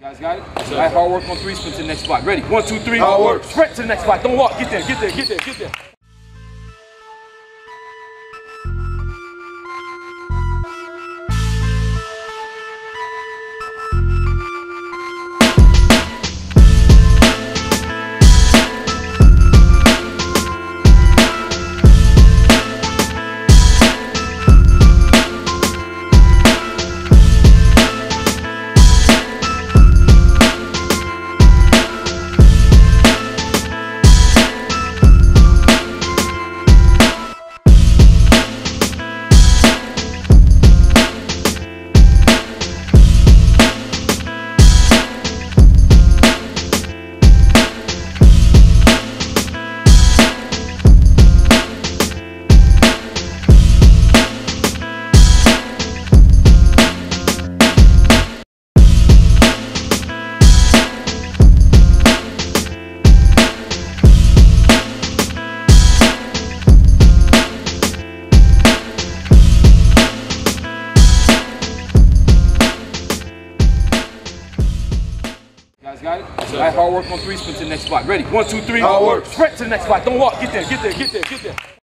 Guys got it? All right, hard work on three, sprint to the next spot. Ready? 1, 2, 3. Hard work. Sprint to the next spot. Don't walk. Get there, get there, get there, get there. Guys got it? All right, hard work on three, sprint to the next spot. Ready? 1, 2, 3. Hard work. Sprint to the next spot. Don't walk. Get there, get there, get there, get there.